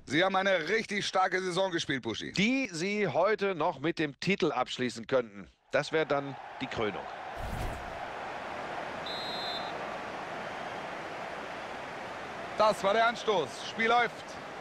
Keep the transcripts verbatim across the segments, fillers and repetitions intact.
Sie haben eine richtig starke Saison gespielt, Buschi. Die Sie heute noch mit dem Titel abschließen könnten. Das wäre dann die Krönung. Das war der Anstoß. Spiel läuft.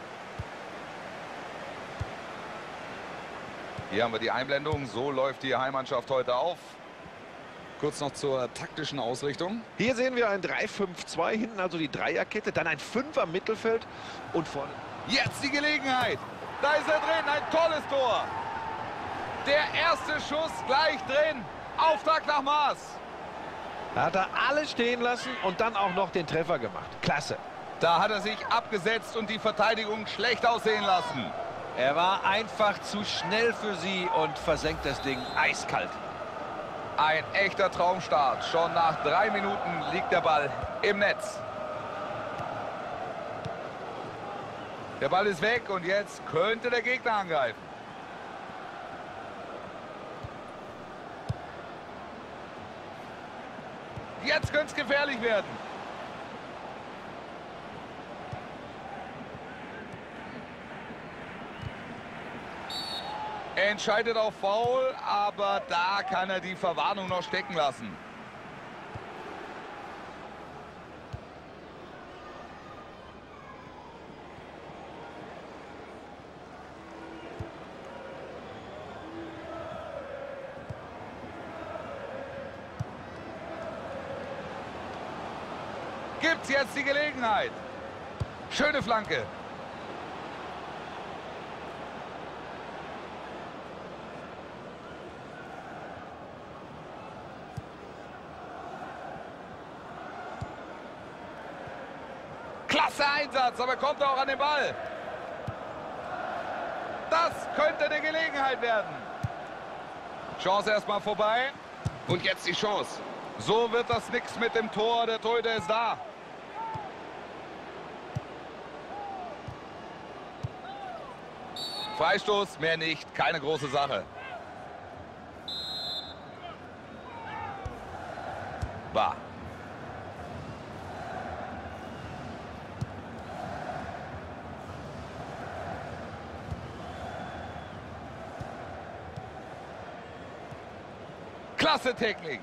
Hier haben wir die Einblendung. So läuft die Heimmannschaft heute auf. Kurz noch zur taktischen Ausrichtung. Hier sehen wir ein drei fünf zwei, hinten also die Dreierkette, dann ein Fünfer Mittelfeld und vorne. Jetzt die Gelegenheit. Da ist er drin. Ein tolles Tor. Der erste Schuss gleich drin. Auftrag nach Maß. Da hat er alles stehen lassen und dann auch noch den Treffer gemacht. Klasse. Da hat er sich abgesetzt und die Verteidigung schlecht aussehen lassen. Er war einfach zu schnell für sie und versenkt das Ding eiskalt. Ein echter Traumstart. Schon nach drei Minuten liegt der Ball im Netz. Der Ball ist weg und jetzt könnte der Gegner angreifen. Jetzt könnte es gefährlich werden. Er entscheidet auf Foul, aber da kann er die Verwarnung noch stecken lassen. Gibt's jetzt die Gelegenheit. Schöne Flanke. Klasse Einsatz, aber kommt auch an den Ball. Das könnte eine Gelegenheit werden. Chance erstmal vorbei. Und jetzt die Chance. So wird das nichts mit dem Tor. Der Torhüter ist da. Freistoß, mehr nicht. Keine große Sache. War. Klasse Technik.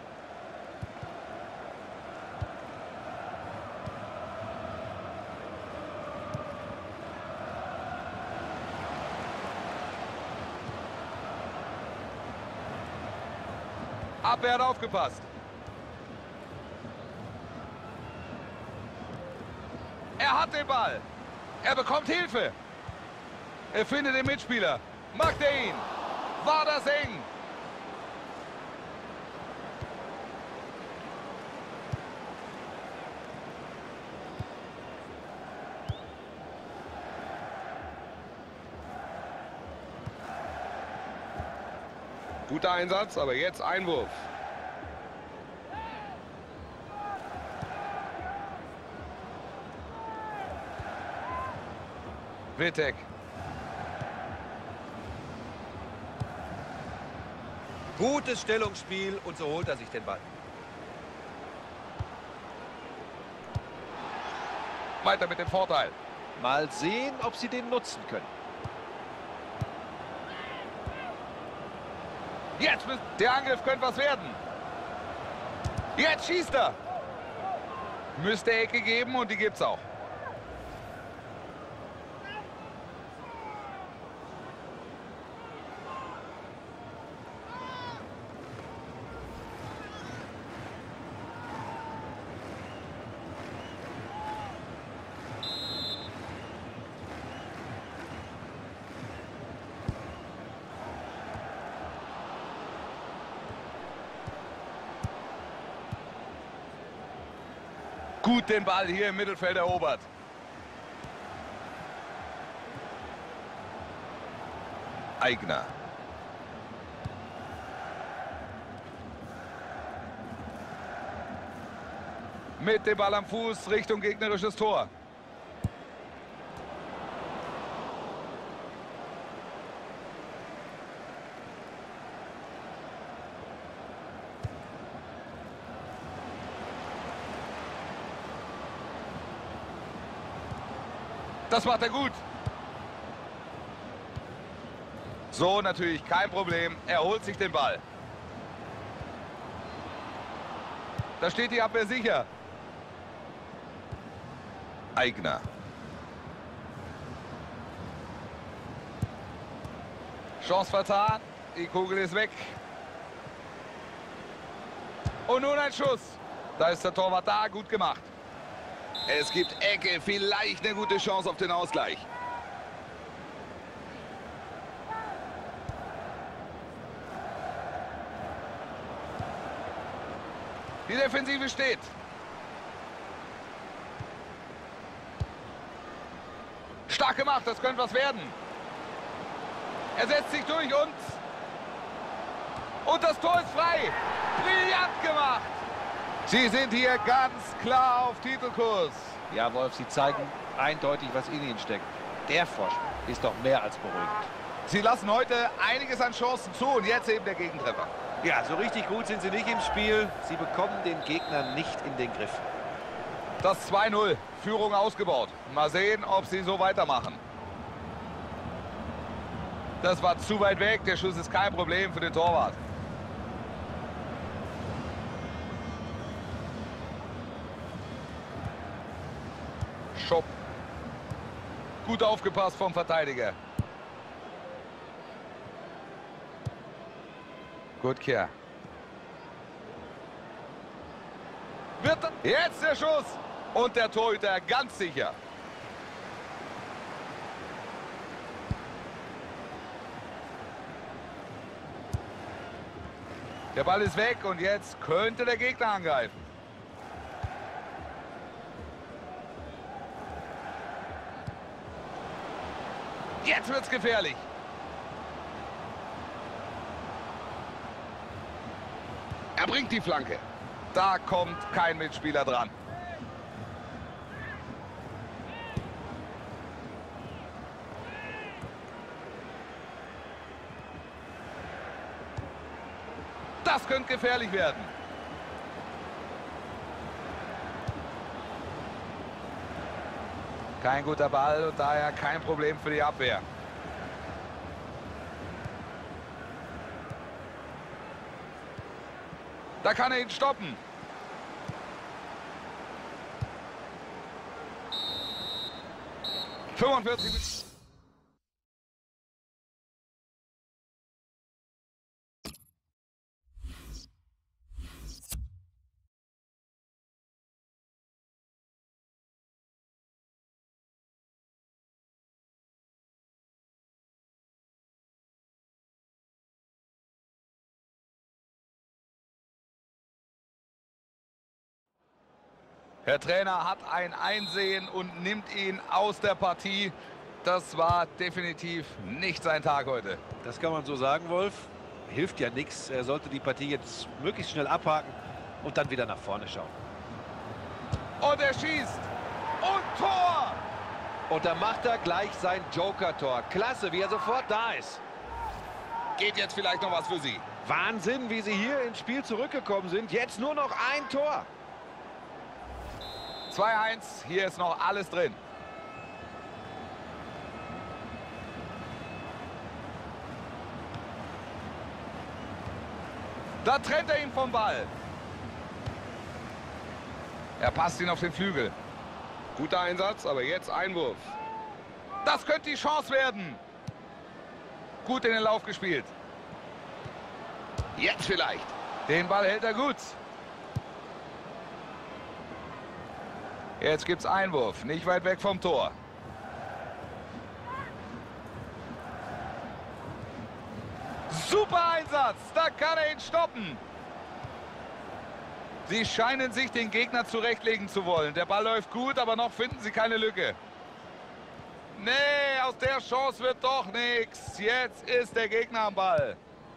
Abwehr hat aufgepasst. Er hat den Ball. Er bekommt Hilfe. Er findet den Mitspieler. Macht er ihn. War das eng. Guter Einsatz, aber jetzt Einwurf. Wittek. Gutes Stellungsspiel und so holt er sich den Ball. Weiter mit dem Vorteil. Mal sehen, ob sie den nutzen können. Jetzt, der Angriff könnte was werden. Jetzt schießt er. Müsste Ecke geben und die gibt's auch. Gut den Ball hier im Mittelfeld erobert. Aigner. Mit dem Ball am Fuß Richtung gegnerisches Tor. Das macht er gut. So natürlich kein Problem. Er holt sich den Ball. Da steht die Abwehr sicher. Aigner. Chance vertan. Die Kugel ist weg. Und nun ein Schuss. Da ist der Torwart da. Gut gemacht. Es gibt Ecke. Vielleicht eine gute Chance auf den Ausgleich. Die Defensive steht. Stark gemacht, das könnte was werden. Er setzt sich durch und... Und das Tor ist frei. Brillant gemacht. Sie sind hier ganz klar auf Titelkurs. Ja, Wolf, sie zeigen eindeutig, was in ihnen steckt. Der Vorsprung ist doch mehr als beruhigend. Sie lassen heute einiges an Chancen zu und jetzt eben der Gegentreffer. Ja, so richtig gut sind sie nicht im Spiel. Sie bekommen den Gegner nicht in den Griff. Das zwei null. Führung ausgebaut. Mal sehen, ob sie so weitermachen. Das war zu weit weg. Der Schuss ist kein Problem für den Torwart. Schopp. Gut aufgepasst vom Verteidiger. Gutkehr. Wird jetzt der Schuss. Und der Torhüter ganz sicher. Der Ball ist weg und jetzt könnte der Gegner angreifen. Jetzt wird's gefährlich. Er bringt die Flanke. Da kommt kein Mitspieler dran. Das könnte gefährlich werden. Kein guter Ball und daher kein Problem für die Abwehr. Da kann er ihn stoppen. fünfundvierzig. Der Trainer hat ein Einsehen und nimmt ihn aus der Partie. Das war definitiv nicht sein Tag heute. Das kann man so sagen, Wolf. Hilft ja nichts. Er sollte die Partie jetzt möglichst schnell abhaken und dann wieder nach vorne schauen. Und er schießt. Und Tor! Und da macht er gleich sein Joker-Tor. Klasse, wie er sofort da ist. Geht jetzt vielleicht noch was für Sie. Wahnsinn, wie sie hier ins Spiel zurückgekommen sind. Jetzt nur noch ein Tor. zwei eins, hier ist noch alles drin. Da trennt er ihn vom Ball. Er passt ihn auf den Flügel. Guter Einsatz, aber jetzt Einwurf. Das könnte die Chance werden. Gut in den Lauf gespielt. Jetzt vielleicht. Den Ball hält er gut. Jetzt gibt's Einwurf, nicht weit weg vom Tor. Super Einsatz, da kann er ihn stoppen. Sie scheinen sich den Gegner zurechtlegen zu wollen. Der Ball läuft gut, aber noch finden sie keine Lücke. Nee, aus der Chance wird doch nichts. Jetzt ist der Gegner am Ball.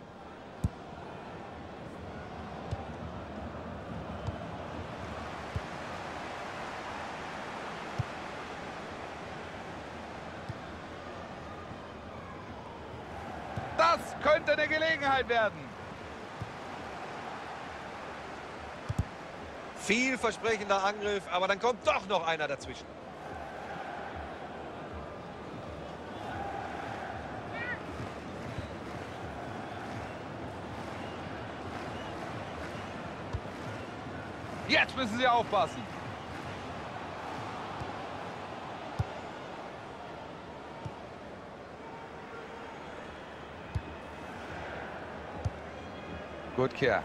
Das könnte eine Gelegenheit werden. Vielversprechender Angriff, aber dann kommt doch noch einer dazwischen. Jetzt müssen sie aufpassen. Gut, Kehr.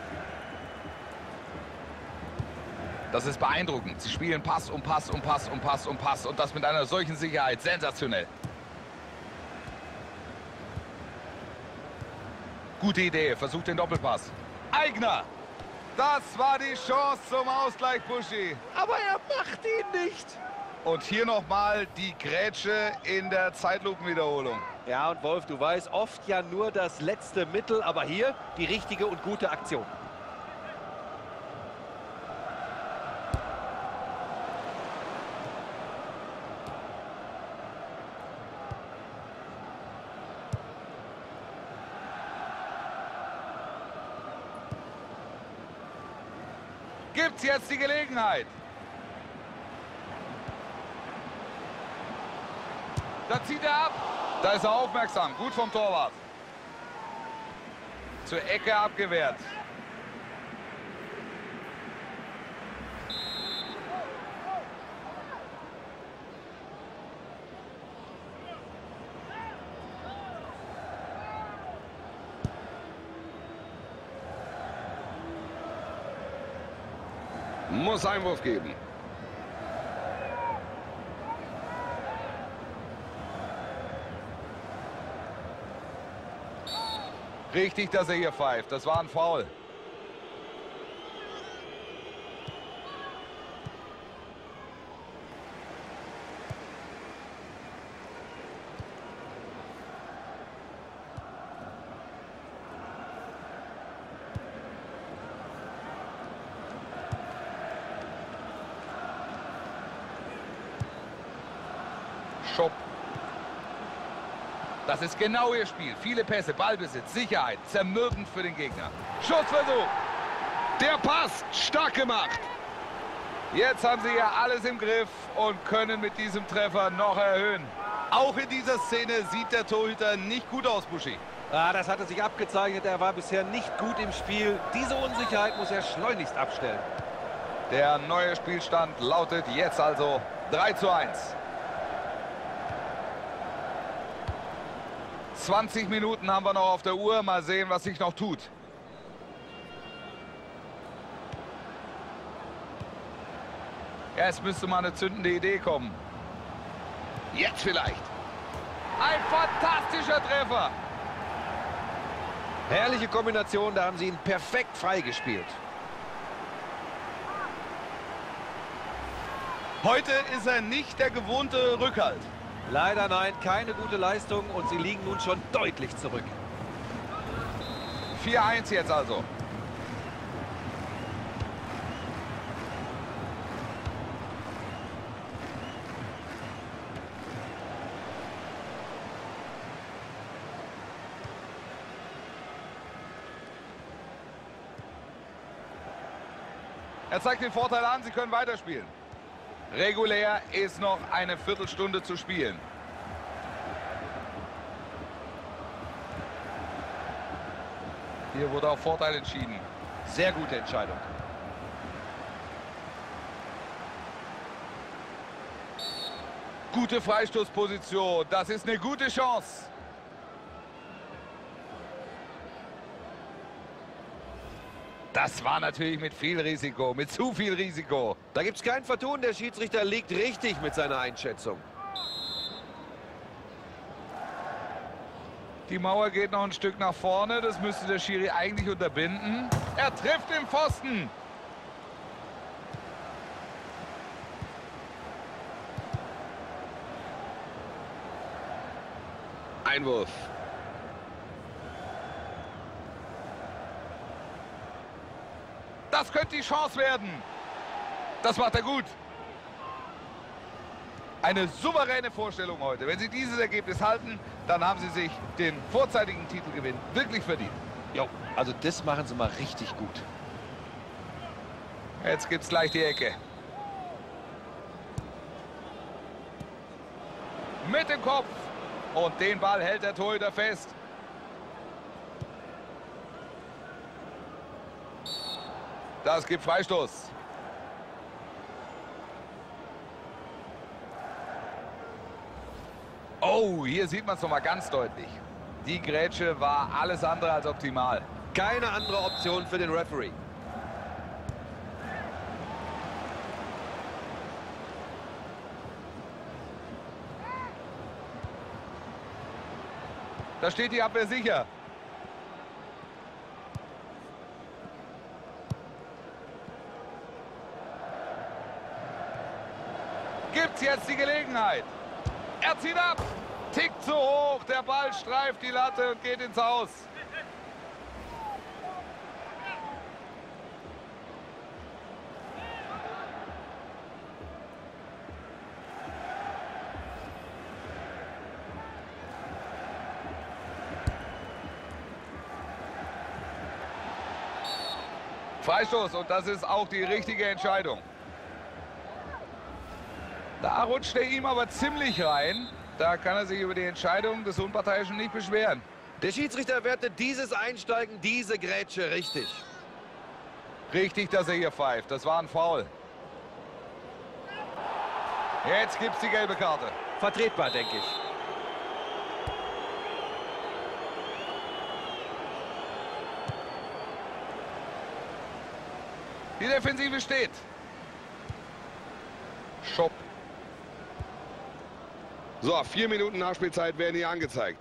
Das ist beeindruckend. Sie spielen Pass um Pass um Pass um Pass um Pass und das mit einer solchen Sicherheit. Sensationell. Gute Idee. Versucht den Doppelpass. Aigner. Das war die Chance zum Ausgleich, Buschi. Aber er macht ihn nicht. Und hier nochmal die Grätsche in der Zeitlupenwiederholung. Ja, und Wolf, du weißt, oft ja nur das letzte Mittel, aber hier die richtige und gute Aktion. Gibt's jetzt die Gelegenheit? Da zieht er ab. Da ist er aufmerksam. Gut vom Torwart. Zur Ecke abgewehrt. Muss Einwurf geben. Richtig, dass er hier pfeift. Das war ein Foul. Schopp. Das ist genau ihr Spiel. Viele Pässe, Ballbesitz, Sicherheit, zermürbend für den Gegner. Schussversuch. Der Pass, stark gemacht. Jetzt haben sie ja alles im Griff und können mit diesem Treffer noch erhöhen. Auch in dieser Szene sieht der Torhüter nicht gut aus, Buschi. Ah, das hatte sich abgezeichnet. Er war bisher nicht gut im Spiel. Diese Unsicherheit muss er schleunigst abstellen. Der neue Spielstand lautet jetzt also drei zu eins. zwanzig Minuten haben wir noch auf der Uhr. Mal sehen, was sich noch tut. Ja, es müsste mal eine zündende Idee kommen. Jetzt vielleicht. Ein fantastischer Treffer. Herrliche Kombination, da haben sie ihn perfekt freigespielt. Heute ist er nicht der gewohnte Rückhalt. Leider nein, keine gute Leistung und sie liegen nun schon deutlich zurück. vier eins jetzt also. Er zeigt den Vorteil an, sie können weiterspielen. Regulär ist noch eine Viertelstunde zu spielen. Hier wurde auf Vorteil entschieden. Sehr gute Entscheidung. Gute Freistoßposition. Das ist eine gute Chance. Das war natürlich mit viel Risiko, mit zu viel Risiko. Da gibt es kein Vertun, der Schiedsrichter liegt richtig mit seiner Einschätzung. Die Mauer geht noch ein Stück nach vorne, das müsste der Schiri eigentlich unterbinden. Er trifft den Pfosten. Einwurf. Das könnte die Chance werden. Das macht er gut. Eine souveräne Vorstellung heute. Wenn Sie dieses Ergebnis halten, dann haben Sie sich den vorzeitigen Titelgewinn wirklich verdient. Jo, also das machen sie mal richtig gut. Jetzt gibt es gleich die Ecke. Mit dem Kopf. Und den Ball hält der Torhüter fest. Das gibt Freistoß. Oh, hier sieht man es nochmal ganz deutlich. Die Grätsche war alles andere als optimal. Keine andere Option für den Referee. Da steht die Abwehr sicher. Gibt's jetzt die Gelegenheit. Er zieht ab. Tickt zu hoch. Der Ball streift die Latte und geht ins Haus. Freistoß und das ist auch die richtige Entscheidung. Da rutscht er ihm aber ziemlich rein. Da kann er sich über die Entscheidung des Unparteiischen nicht beschweren. Der Schiedsrichter wertet dieses Einsteigen, diese Grätsche richtig. Richtig, dass er hier pfeift. Das war ein Foul. Jetzt gibt's die gelbe Karte. Vertretbar, denke ich. Die Defensive steht. Schopp. So, vier Minuten Nachspielzeit werden hier angezeigt.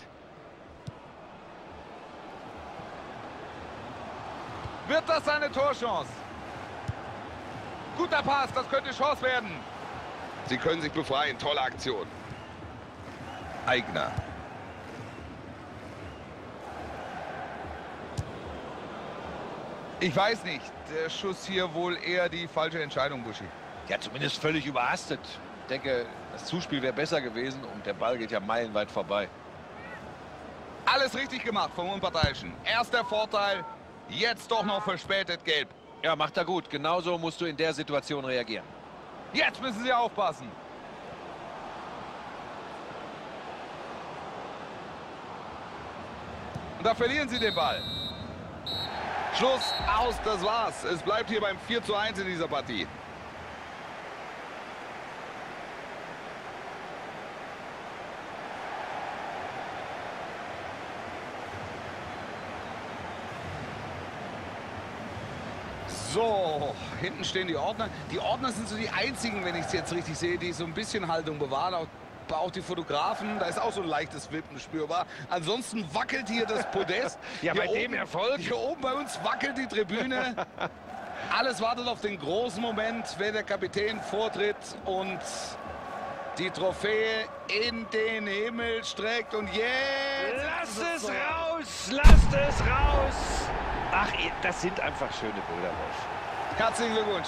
Wird das seine Torchance? Guter Pass, das könnte Chance werden. Sie können sich befreien. Tolle Aktion. Aigner. Ich weiß nicht. Der Schuss hier wohl eher die falsche Entscheidung, Buschi. Ja, zumindest völlig überhastet. Ich denke, das Zuspiel wäre besser gewesen und der Ball geht ja meilenweit vorbei. Alles richtig gemacht vom Unparteiischen. Erster Vorteil, jetzt doch noch verspätet gelb. Ja, macht er gut. Genauso musst du in der Situation reagieren. Jetzt müssen Sie aufpassen. Und da verlieren Sie den Ball. Schluss, aus, das war's. Es bleibt hier beim vier zu eins in dieser Partie. So, hinten stehen die Ordner. Die Ordner sind so die einzigen, wenn ich es jetzt richtig sehe, die so ein bisschen Haltung bewahren. Auch, auch die Fotografen, da ist auch so ein leichtes Wippen spürbar. Ansonsten wackelt hier das Podest. Ja, hier bei oben, dem Erfolg. Hier oben bei uns wackelt die Tribüne. Alles wartet auf den großen Moment, wenn der Kapitän vortritt und die Trophäe in den Himmel streckt. Und jetzt... Lasst es raus! Lasst es raus! Ach, das sind einfach schöne Bilder, Wolf. Herzlichen Glückwunsch.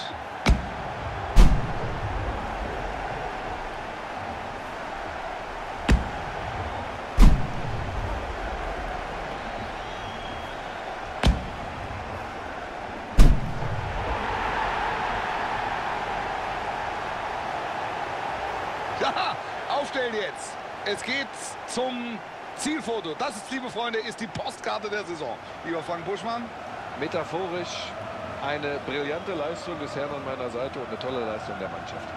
Ja, aufstellen jetzt. Es geht zum Zielfoto. Das ist, liebe Freunde, ist die Postkarte der Saison. Lieber Frank Buschmann. Metaphorisch eine brillante Leistung des Herrn an meiner Seite und eine tolle Leistung der Mannschaft.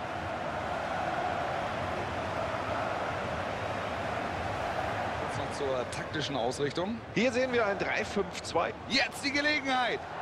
Jetzt noch zur taktischen Ausrichtung. Hier sehen wir ein drei fünf zwei. Jetzt die Gelegenheit.